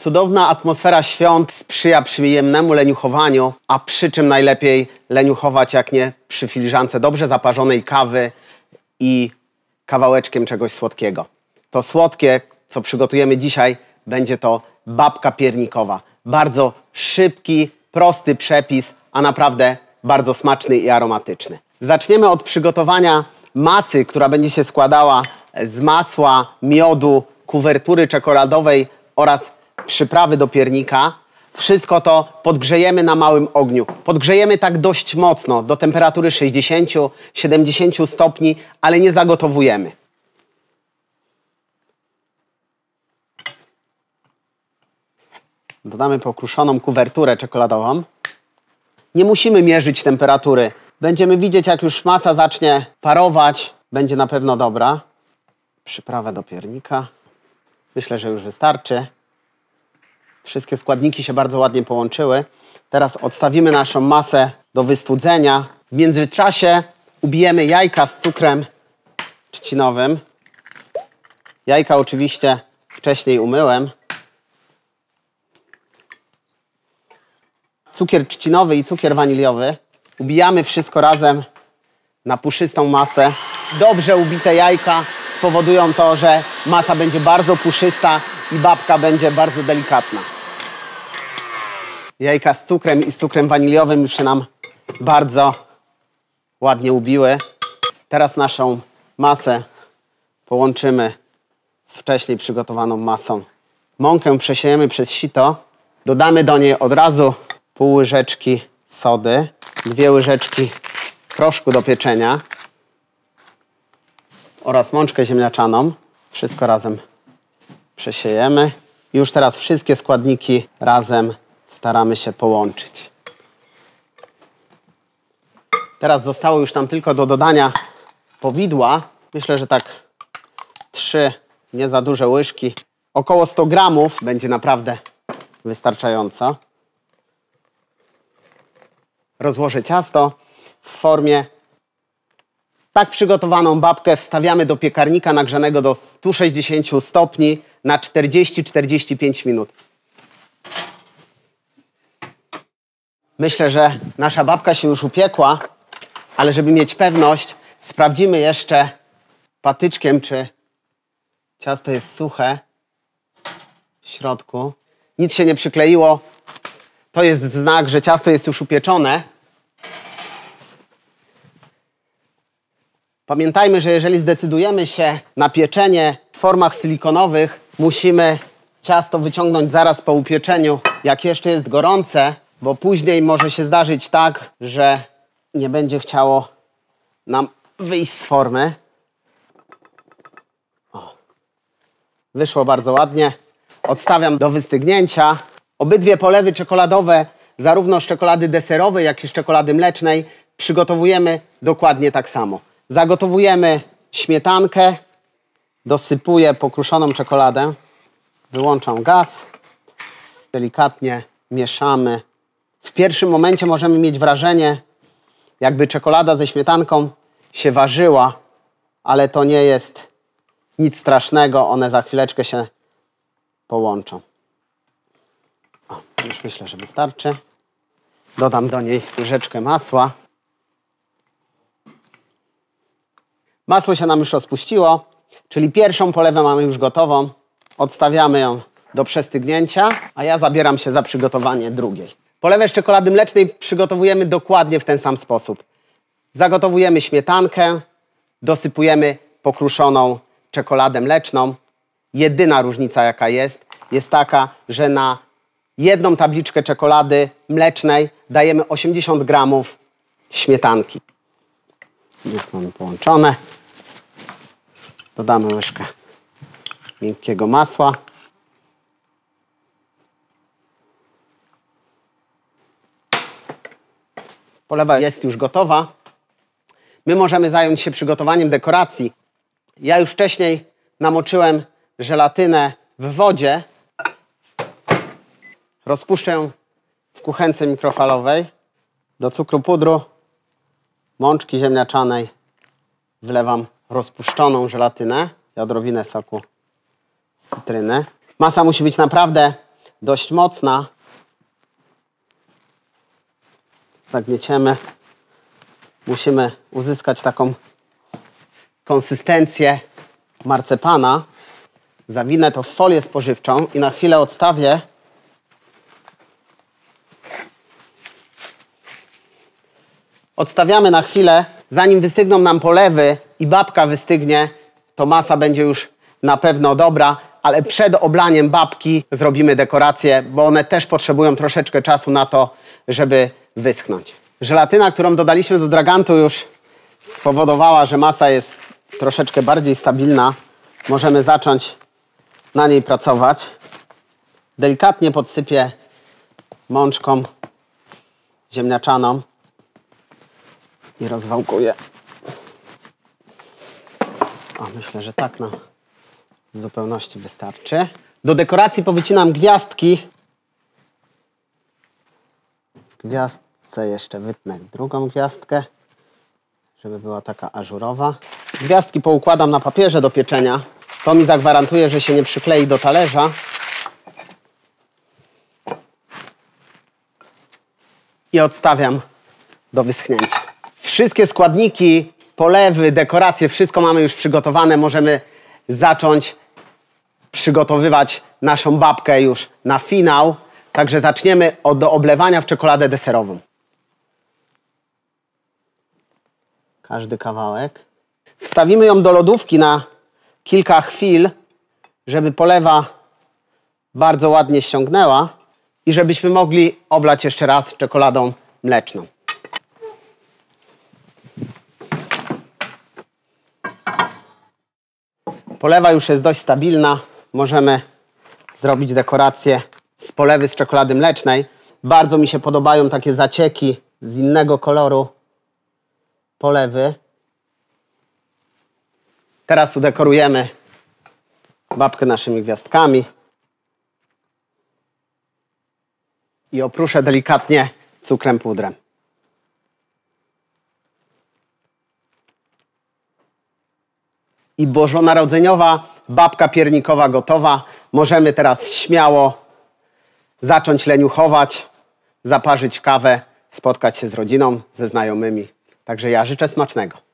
Cudowna atmosfera świąt sprzyja przyjemnemu leniuchowaniu, a przy czym najlepiej leniuchować jak nie przy filiżance dobrze zaparzonej kawy i kawałeczkiem czegoś słodkiego. To słodkie, co przygotujemy dzisiaj, będzie to babka piernikowa. Bardzo szybki, prosty przepis, a naprawdę bardzo smaczny i aromatyczny. Zaczniemy od przygotowania masy, która będzie się składała z masła, miodu, kuwertury czekoladowej oraz przyprawy do piernika. Wszystko to podgrzejemy na małym ogniu. Podgrzejemy tak dość mocno, do temperatury 60-70 stopni, ale nie zagotowujemy. Dodamy pokruszoną kuwerturę czekoladową. Nie musimy mierzyć temperatury. Będziemy widzieć, jak już masa zacznie parować. Będzie na pewno dobra. Przyprawę do piernika. Myślę, że już wystarczy. Wszystkie składniki się bardzo ładnie połączyły. Teraz odstawimy naszą masę do wystudzenia. W międzyczasie ubijemy jajka z cukrem trzcinowym. Jajka oczywiście wcześniej umyłem. Cukier trzcinowy i cukier waniliowy. Ubijamy wszystko razem na puszystą masę. Dobrze ubite jajka spowodują to, że masa będzie bardzo puszysta i babka będzie bardzo delikatna. Jajka z cukrem i z cukrem waniliowym już się nam bardzo ładnie ubiły. Teraz naszą masę połączymy z wcześniej przygotowaną masą. Mąkę przesiejemy przez sito. Dodamy do niej od razu pół łyżeczki sody, 2 łyżeczki proszku do pieczenia oraz mączkę ziemniaczaną. Wszystko razem przesiejemy. I już teraz wszystkie składniki razem staramy się połączyć. Teraz zostało już nam tylko do dodania powidła. Myślę, że tak 3 nie za duże łyżki. Około 100 gramów będzie naprawdę wystarczająco. Rozłożę ciasto w formie. Tak przygotowaną babkę wstawiamy do piekarnika nagrzanego do 160 stopni na 40-45 minut. Myślę, że nasza babka się już upiekła, ale żeby mieć pewność, sprawdzimy jeszcze patyczkiem, czy ciasto jest suche w środku. Nic się nie przykleiło. To jest znak, że ciasto jest już upieczone. Pamiętajmy, że jeżeli zdecydujemy się na pieczenie w formach silikonowych, musimy ciasto wyciągnąć zaraz po upieczeniu, jak jeszcze jest gorące, bo później może się zdarzyć tak, że nie będzie chciało nam wyjść z formy. O. Wyszło bardzo ładnie. Odstawiam do wystygnięcia. Obydwie polewy czekoladowe, zarówno z czekolady deserowej, jak i z czekolady mlecznej, przygotowujemy dokładnie tak samo. Zagotowujemy śmietankę, dosypuję pokruszoną czekoladę, wyłączam gaz, delikatnie mieszamy. W pierwszym momencie możemy mieć wrażenie, jakby czekolada ze śmietanką się ważyła, ale to nie jest nic strasznego, one za chwileczkę się połączą. O, już myślę, że wystarczy. Dodam do niej łyżeczkę masła. Masło się nam już rozpuściło, czyli pierwszą polewę mamy już gotową. Odstawiamy ją do przestygnięcia, a ja zabieram się za przygotowanie drugiej. Polewę z czekolady mlecznej przygotowujemy dokładnie w ten sam sposób. Zagotowujemy śmietankę, dosypujemy pokruszoną czekoladę mleczną. Jedyna różnica, jaka jest taka, że na jedną tabliczkę czekolady mlecznej dajemy 80 gramów śmietanki. Już mamy połączone. Dodamy łyżkę miękkiego masła. Polewa jest już gotowa. My możemy zająć się przygotowaniem dekoracji. Ja już wcześniej namoczyłem żelatynę w wodzie. Rozpuszczę ją w kuchence mikrofalowej. Do cukru pudru, mączki ziemniaczanej wlewam rozpuszczoną żelatynę i odrobinę soku z cytryny. Masa musi być naprawdę dość mocna. Zagnieciemy. Musimy uzyskać taką konsystencję marcepana. Zawinę to w folię spożywczą i na chwilę odstawię. Odstawiamy na chwilę. Zanim wystygną nam polewy i babka wystygnie, to masa będzie już na pewno dobra, ale przed oblaniem babki zrobimy dekorację, bo one też potrzebują troszeczkę czasu na to, żeby wyschnąć. Żelatyna, którą dodaliśmy do dragantu, już spowodowała, że masa jest troszeczkę bardziej stabilna. Możemy zacząć na niej pracować. Delikatnie podsypię mączką ziemniaczaną i rozwałkuję. Myślę, że tak nam w zupełności wystarczy. Do dekoracji powycinam gwiazdki. W gwiazdce jeszcze wytnę drugą gwiazdkę, żeby była taka ażurowa. Gwiazdki poukładam na papierze do pieczenia. To mi zagwarantuje, że się nie przyklei do talerza. I odstawiam do wyschnięcia. Wszystkie składniki, polewy, dekoracje, wszystko mamy już przygotowane. Możemy zacząć przygotowywać naszą babkę już na finał. Także zaczniemy od oblewania w czekoladę deserową. Każdy kawałek. Wstawimy ją do lodówki na kilka chwil, żeby polewa bardzo ładnie ściągnęła i żebyśmy mogli oblać jeszcze raz czekoladą mleczną. Polewa już jest dość stabilna. Możemy zrobić dekorację z polewy z czekolady mlecznej. Bardzo mi się podobają takie zacieki z innego koloru polewy. Teraz udekorujemy babkę naszymi gwiazdkami. I oprószę delikatnie cukrem pudrem. I bożonarodzeniowa babka piernikowa gotowa. Możemy teraz śmiało zacząć leniuchować, zaparzyć kawę, spotkać się z rodziną, ze znajomymi. Także ja życzę smacznego.